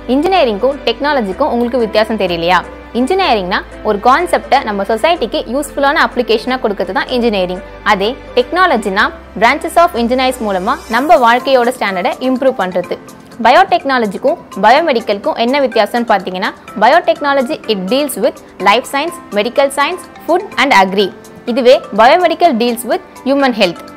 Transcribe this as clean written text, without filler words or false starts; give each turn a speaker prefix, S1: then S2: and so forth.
S1: இன்ஜினியரிங்க்கும் டெக்னாலஜிக்கும் உங்களுக்கு வித்தியாசம் தெரியலையா? இன்ஜினியரிங்னா ஒரு கான்செப்டை நம்ம சொசைட்டிக்கு யூஸ்ஃபுல்லான அப்ளிகேஷனாக கொடுக்கறது தான் இன்ஜினியரிங். அதே டெக்னாலஜினா பிரான்ச்சஸ் ஆஃப் இன்ஜினியர்ஸ் மூலமாக நம்ம வாழ்க்கையோட ஸ்டாண்டர்டை இம்ப்ரூவ் பண்ணுறது. பயோடெக்னாலஜிக்கும் பயோமெடிக்கலுக்கும் என்ன வித்தியாசம்னு பார்த்தீங்கன்னா, biotechnology it deals with life science, medical science, food and agri. இதுவே biomedical deals with human health.